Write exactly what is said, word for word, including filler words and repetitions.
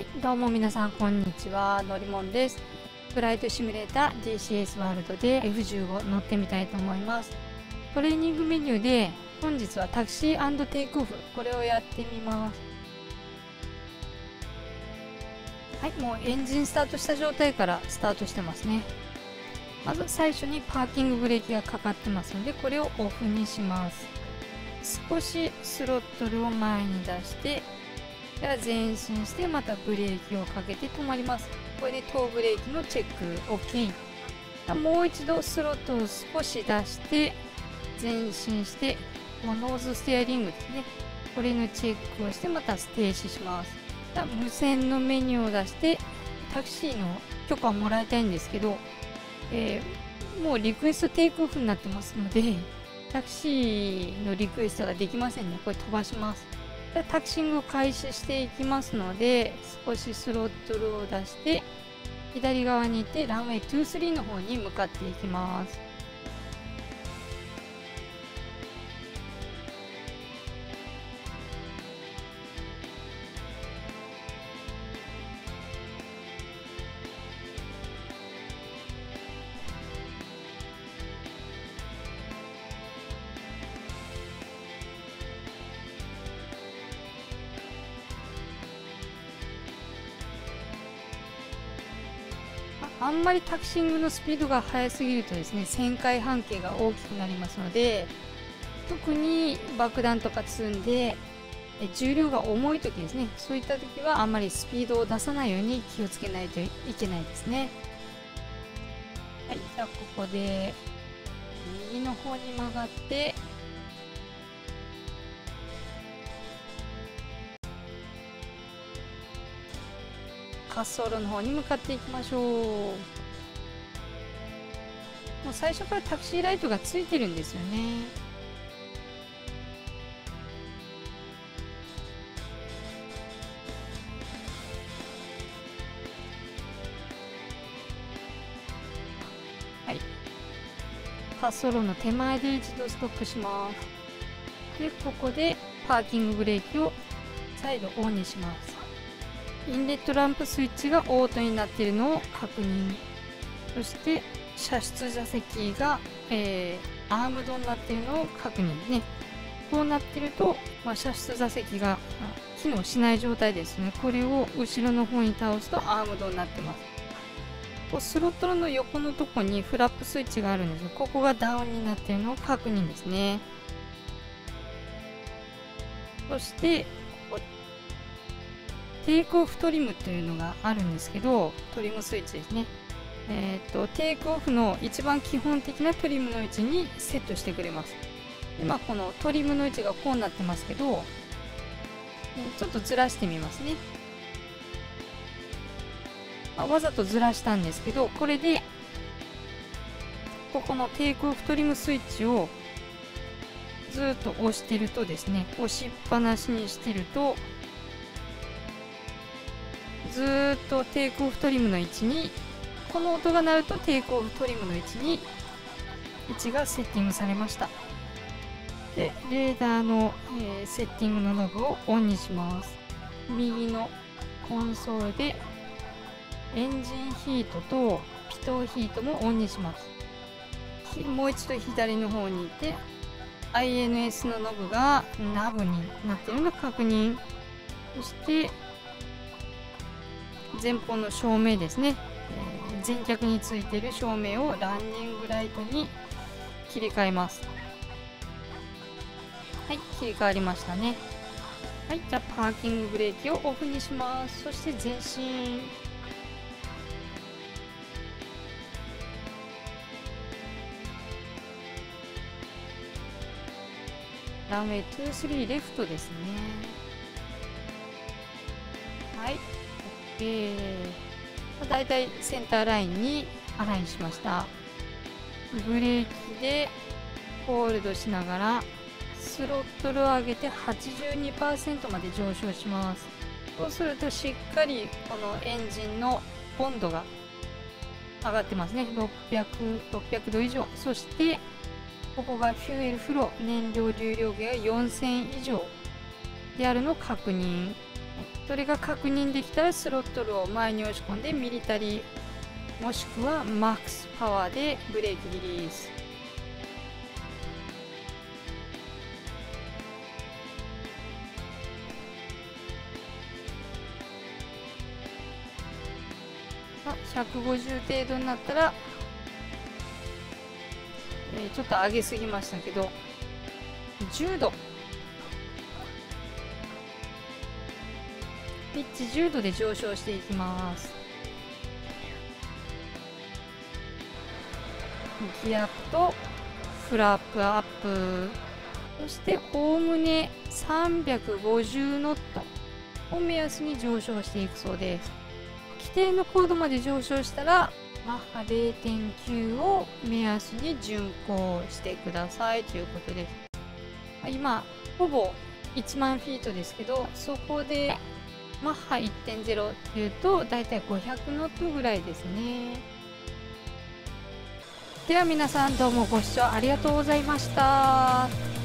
はい、どうも皆さんこんにちは、のりもんです。フライトシミュレーター ディーシーエス ワールドで エフじゅうご 乗ってみたいと思います。トレーニングメニューで本日はタクシー&テイクオフ、これをやってみます。はい、もうエンジンスタートした状態からスタートしてますね。まず最初にパーキングブレーキがかかってますので、これをオフにします。少しスロットルを前に出してでは前進してまたブレーキをかけて止まります。これでトーブレーキのチェック OK。 もう一度スロットを少し出して前進してノーズステアリングですね、これのチェックをしてまた停止します。無線のメニューを出してタクシーの許可をもらいたいんですけど、えー、もうリクエストテイクオフになってますのでタクシーのリクエストができませんね。これ飛ばします。タクシングを開始していきますので、少しスロットルを出して左側に行ってランウェイにじゅうさんの方に向かっていきます。あんまりタクシングのスピードが速すぎるとですね、旋回半径が大きくなりますので、特に爆弾とか積んで重量が重い時ですね、そういった時はあんまりスピードを出さないように気をつけないといけないですね。はい、じゃあここで右の方に曲がって滑走路の方に向かっていきましょう。もう最初からタクシーライトがついてるんですよね。はい、滑走路の手前で一度ストップします。でここでパーキングブレーキを再度オンにします。インレットランプスイッチがオートになっているのを確認。そして射出座席が、えー、アームドになっているのを確認ですね。こうなっていると、まあ、射出座席が機能しない状態ですね。これを後ろの方に倒すとアームドになってます。こうスロットルの横のとこにフラップスイッチがあるんですが、ここがダウンになっているのを確認ですね。そしてテイクオフトリムというのがあるんですけど、トリムスイッチですね。えっと、テイクオフの一番基本的なトリムの位置にセットしてくれます。今このトリムの位置がこうなってますけど、ちょっとずらしてみますね。まあ、わざとずらしたんですけど、これでここのテイクオフトリムスイッチをずっと押してるとですね、押しっぱなしにしてるとずーっとテイクオフトリムの位置に、この音が鳴るとテイクオフトリムの位置に位置がセッティングされました。でレーダーの、えー、セッティングのノブをオンにします。右のコンソールでエンジンヒートとピトーヒートもオンにします。もう一度左の方に行って アイエヌエス のノブがナブになっているのを確認。そして前方の照明ですね、えー、前脚についている照明をランニングライトに切り替えます。はい、切り替わりましたね。はい、じゃあパーキングブレーキをオフにします。そして前進。ランウェイにじゅうさんレフトですね。はい、だいたいセンターラインにアラインしました。ブレーキでホールドしながらスロットルを上げて はちじゅうにパーセント まで上昇します。そうするとしっかりこのエンジンの温度が上がってますね。ろっぴゃく、ろっぴゃくど以上。そしてここがフューエルフロー、燃料流量計がよんせん以上であるのを確認。 それが確認できたらスロットルを前に押し込んでミリタリーもしくはマックスパワーでブレーキリリース。ひゃくごじゅう程度になったら、えー、ちょっと上げすぎましたけどじゅうど、ピッチじゅうどで上昇していきます。ギアップとフラップアップ、そしておおむねさんびゃくごじゅうノットを目安に上昇していくそうです。規定の高度まで上昇したらマッハ れいてんきゅう を目安に巡航してくださいということです。今ほぼいちまんフィートですけど、そこでマッハ いってんゼロ というとだいたいごひゃくノットぐらいですね。では皆さんどうもご視聴ありがとうございました。